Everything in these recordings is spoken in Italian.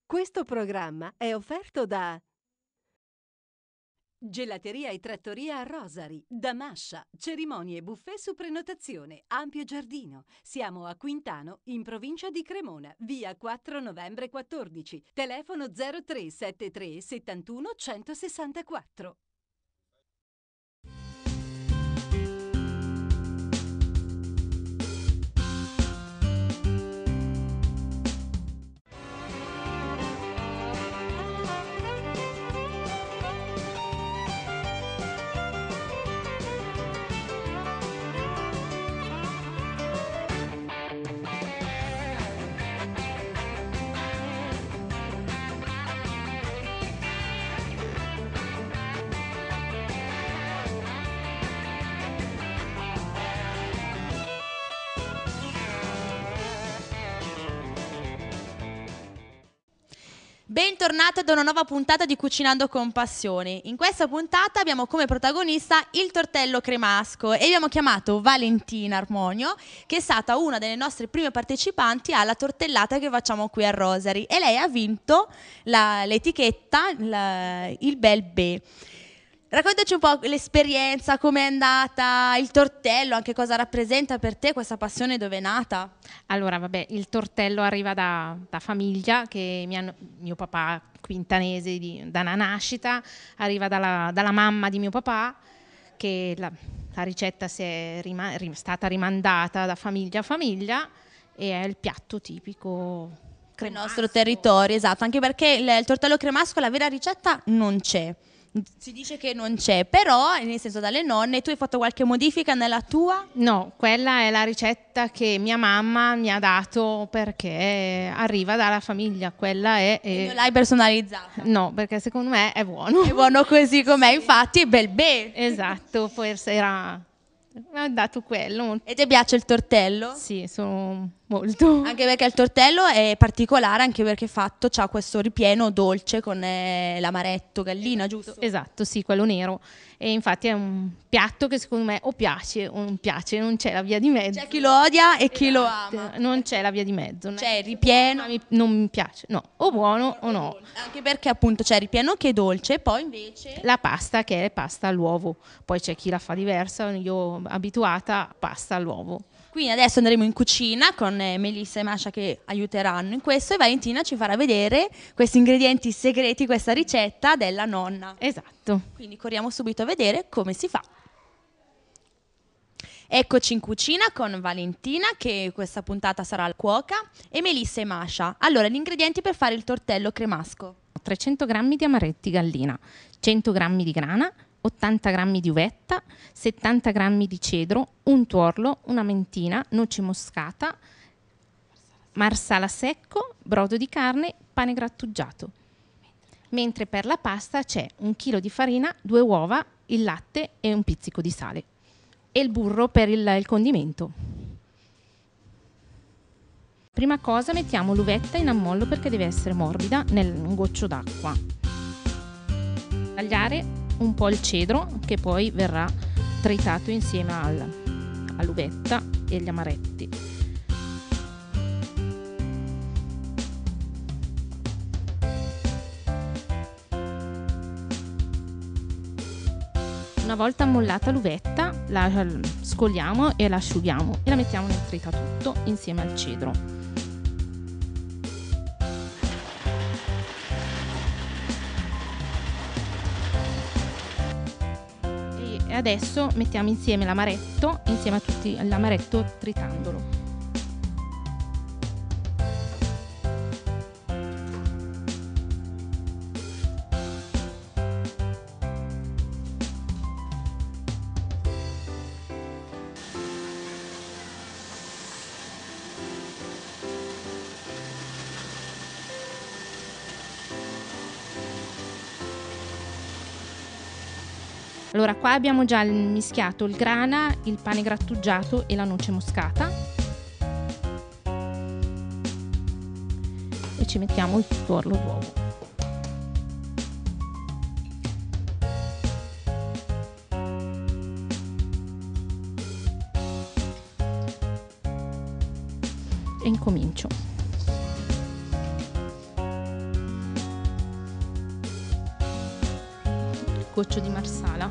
Questo programma è offerto da Gelateria e Trattoria a Rosari, da Mascia, cerimonie e buffet su prenotazione, ampio giardino. Siamo a Quintano, in provincia di Cremona, via 4 novembre 14, telefono 0373 71 164. Bentornati ad una nuova puntata di Cucinando con Passione. In questa puntata abbiamo come protagonista il tortello cremasco e abbiamo chiamato Valentina Armonio, che è stata una delle nostre prime partecipanti alla tortellata che facciamo qui a Rosari, e lei ha vinto l'etichetta il Bel Be. Raccontaci un po' l'esperienza, com'è andata, il tortello, anche cosa rappresenta per te questa passione, dove è nata? Allora, vabbè, il tortello arriva da famiglia, che mio papà quintanese da una nascita, arriva dalla mamma di mio papà, che la ricetta è stata rimandata da famiglia a famiglia, e è il piatto tipico Del nostro territorio, esatto, anche perché il tortello cremasco, la vera ricetta non c'è. Si dice che non c'è, però nel senso dalle nonne. Tu hai fatto qualche modifica nella tua? No, quella è la ricetta che mia mamma mi ha dato perché arriva dalla famiglia, quella è... Non l'hai personalizzata? No, perché secondo me è buono. È buono così com'è, infatti, bel be. Esatto, forse mi ha dato quello. E ti piace il tortello? Sì, sono molto. Anche perché il tortello è particolare, anche perché c'ha questo ripieno dolce con l'amaretto, gallina, giusto? Esatto, sì, quello nero. E infatti è un piatto che secondo me o piace o non piace, non c'è la via di mezzo. C'è chi lo odia e chi lo ama. Non c'è la via di mezzo. C'è il ripieno. Non mi piace, no, o buono o no. Anche perché appunto c'è il ripieno che è dolce, e poi invece la pasta, che è pasta all'uovo. Poi c'è chi la fa diversa, io abituata a pasta all'uovo. Quindi adesso andremo in cucina con Melissa e Masha che aiuteranno in questo, e Valentina ci farà vedere questi ingredienti segreti, questa ricetta della nonna. Esatto. Quindi corriamo subito a vedere come si fa. Eccoci in cucina con Valentina, che questa puntata sarà la cuoca, e Melissa e Masha. Allora, gli ingredienti per fare il tortello cremasco: 300 g di amaretti gallina, 100 g di grana, 80 g di uvetta, 70 g di cedro, un tuorlo, una mentina, noce moscata, marsala secco, brodo di carne, pane grattugiato. Mentre per la pasta c'è 1 chilo di farina, 2 uova, il latte e un pizzico di sale. E il burro per il condimento. Prima cosa mettiamo l'uvetta in ammollo perché deve essere morbida nel un goccio d'acqua. Tagliare un po' il cedro, che poi verrà tritato insieme all'uvetta e gli amaretti. Una volta ammollata l'uvetta, la scoliamo e la asciughiamo e la mettiamo nel tritatutto insieme al cedro. E adesso mettiamo insieme l'amaretto, insieme a tutti l'amaretto, tritandolo. Allora, qua abbiamo già mischiato il grana, il pane grattugiato e la noce moscata. E ci mettiamo il tuorlo d'uovo. E incomincio. goccio di marsala.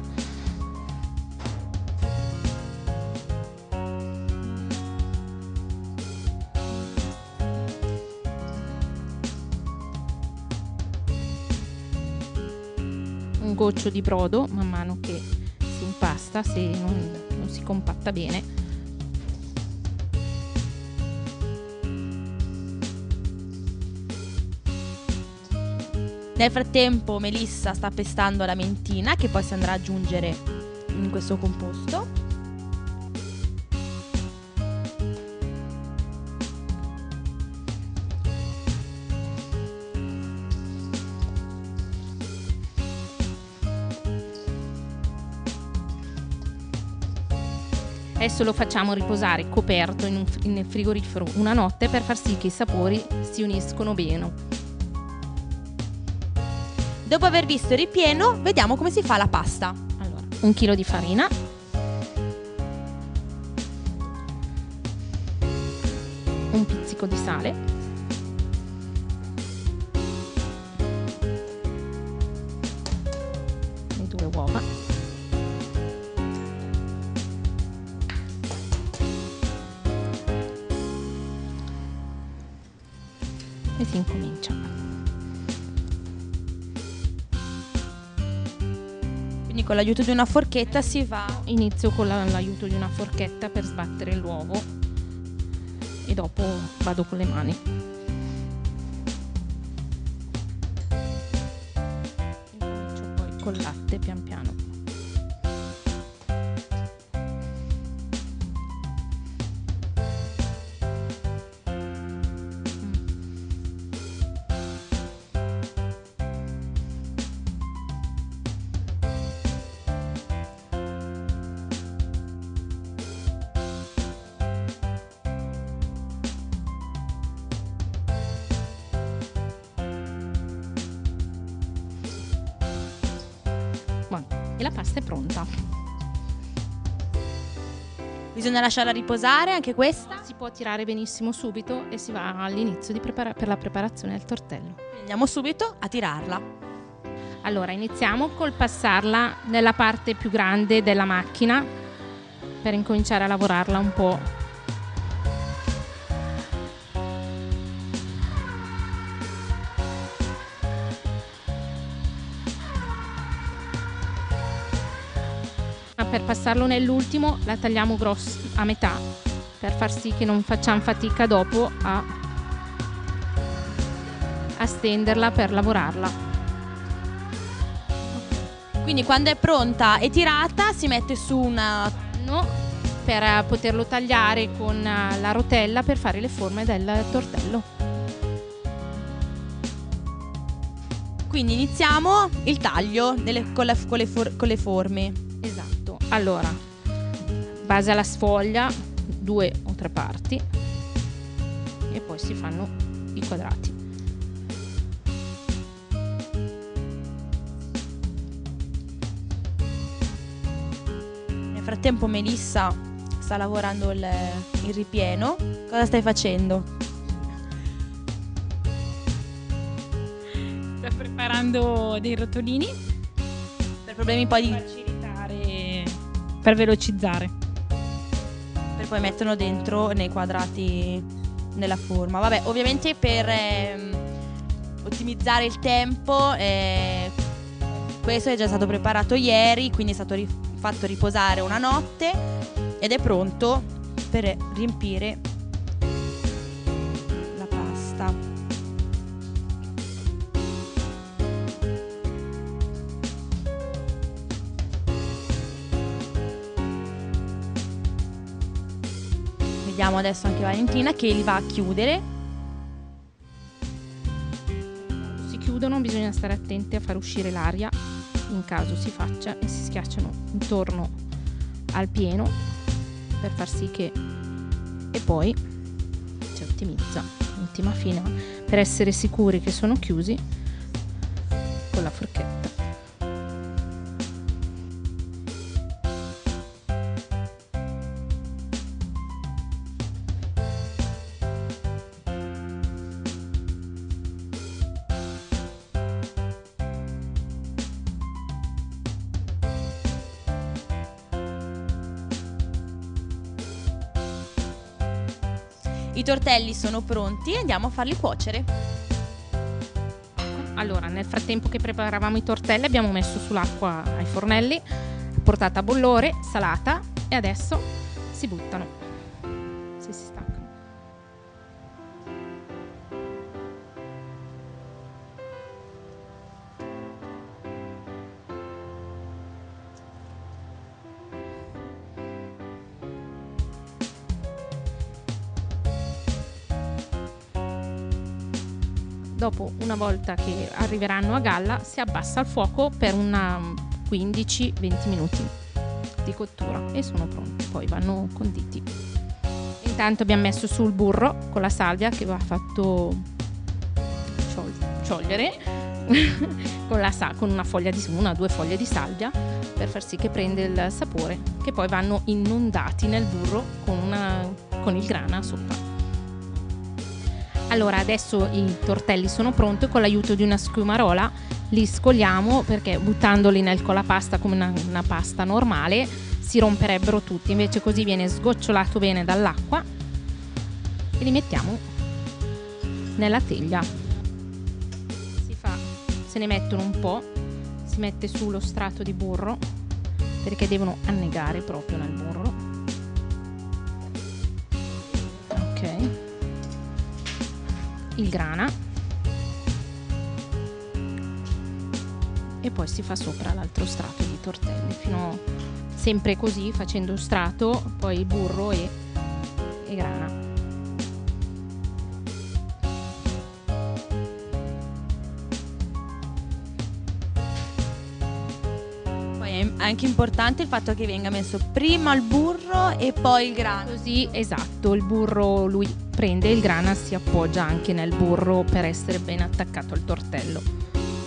Un goccio di brodo man mano che si impasta, se non si compatta bene. Nel frattempo Melissa sta pestando la mentina che poi si andrà ad aggiungere in questo composto. Adesso lo facciamo riposare coperto nel frigorifero una notte per far sì che i sapori si uniscono bene. Dopo aver visto il ripieno, vediamo come si fa la pasta. Allora, 1 chilo di farina, un pizzico di sale, le 2 uova, e si incomincia. Quindi con l'aiuto di una forchetta si va. Inizio con l'aiuto di una forchetta per sbattere l'uovo e dopo vado con le mani. Incomincio poi col latte pian piano. E la pasta è pronta. Bisogna lasciarla riposare anche questa. Si può tirare benissimo subito e si va all'inizio per la preparazione del tortello. Andiamo subito a tirarla. Allora iniziamo col passarla nella parte più grande della macchina per incominciare a lavorarla un po'. Per passarlo nell'ultimo la tagliamo grossa a metà per far sì che non facciamo fatica dopo a stenderla per lavorarla. Quindi quando è pronta e tirata si mette su una per poterlo tagliare con la rotella per fare le forme del tortello. Quindi iniziamo il taglio con le forme. Esatto. Allora, base alla sfoglia, 2 o 3 parti e poi si fanno i quadrati. Nel frattempo Melissa sta lavorando il ripieno. Cosa stai facendo? Sto preparando dei rotolini Per problemi poi di... facilitare, per velocizzare. per poi metterlo dentro nei quadrati nella forma. Vabbè, ovviamente per ottimizzare il tempo, questo è già stato preparato ieri, quindi è stato fatto riposare una notte ed è pronto per riempire la pasta. Vediamo adesso anche Valentina che li va a chiudere. Quando si chiudono bisogna stare attenti a far uscire l'aria in caso si faccia e si schiacciano intorno al pieno per far sì che... e poi si ottimizza l'ultima fine per essere sicuri che sono chiusi con la forchetta. I tortelli sono pronti e andiamo a farli cuocere. Allora, nel frattempo che preparavamo i tortelli abbiamo messo sull'acqua ai fornelli, portata a bollore, salata, e adesso si buttano. Si staccano. Dopo, una volta che arriveranno a galla, si abbassa il fuoco per una 15-20 minuti di cottura e sono pronti, poi vanno conditi. Intanto abbiamo messo sul burro con la salvia che va fatto sciogliere con una foglia di una o due foglie di salvia per far sì che prenda il sapore, che poi vanno inondati nel burro con il grana sopra. Allora, adesso i tortelli sono pronti, con l'aiuto di una schiumarola li scoliamo, perché buttandoli nel colapasta come una pasta normale si romperebbero tutti, invece così viene sgocciolato bene dall'acqua e li mettiamo nella teglia. Se ne mettono un po', si mette su lo strato di burro perché devono annegare proprio nel burro. Ok. Il grana e poi si fa sopra l'altro strato di tortelli, sempre così, facendo strato, poi burro e grana. Poi è anche importante il fatto che venga messo prima il burro e poi il grano. Così, esatto, il burro lui prende, il grana si appoggia anche nel burro per essere ben attaccato al tortello.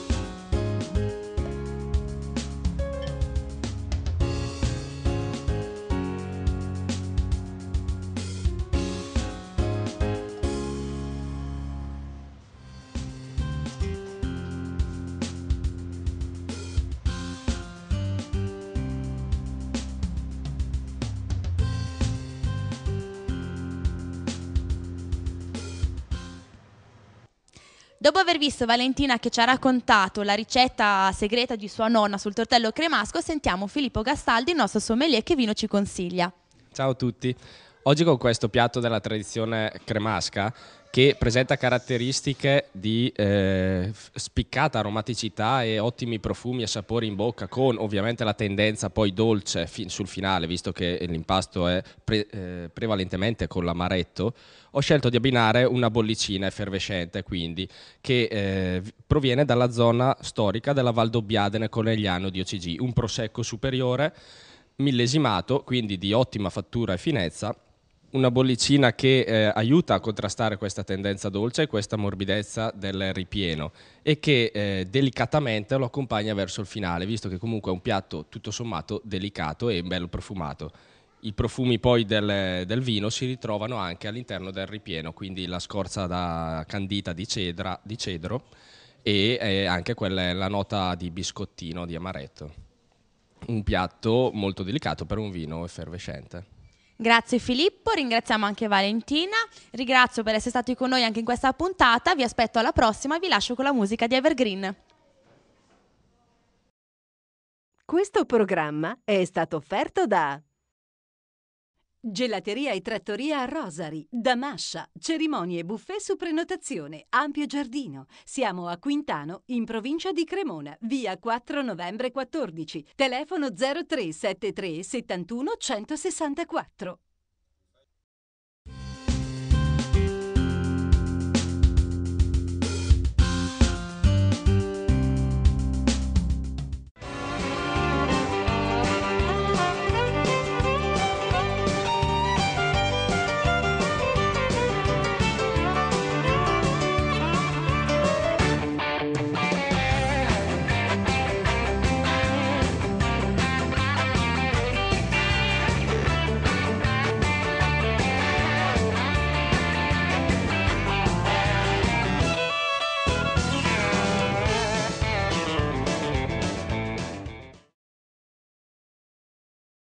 Dopo aver visto Valentina che ci ha raccontato la ricetta segreta di sua nonna sul tortello cremasco, sentiamo Filippo Gastaldi, il nostro sommelier, che vino ci consiglia. Ciao a tutti. Oggi con questo piatto della tradizione cremasca, che presenta caratteristiche di spiccata aromaticità e ottimi profumi e sapori in bocca, con ovviamente la tendenza poi dolce sul finale, visto che l'impasto è prevalentemente con l'amaretto, ho scelto di abbinare una bollicina effervescente, quindi, che proviene dalla zona storica della Valdobbiadene Conegliano di OCG, un prosecco superiore millesimato, quindi di ottima fattura e finezza, una bollicina che aiuta a contrastare questa tendenza dolce e questa morbidezza del ripieno, e che delicatamente lo accompagna verso il finale, visto che comunque è un piatto tutto sommato delicato e bello profumato. I profumi poi del vino si ritrovano anche all'interno del ripieno, quindi la scorza candita di cedro e anche la nota di biscottino, di amaretto. Un piatto molto delicato per un vino effervescente. Grazie Filippo, ringraziamo anche Valentina, ringrazio per essere stati con noi anche in questa puntata, vi aspetto alla prossima e vi lascio con la musica di Evergreen. Questo programma è stato offerto da Gelateria e Trattoria a Rosari, da Mascia, cerimonie e buffet su prenotazione, ampio giardino. Siamo a Quintano, in provincia di Cremona, via 4 novembre 14, telefono 0373 71 164.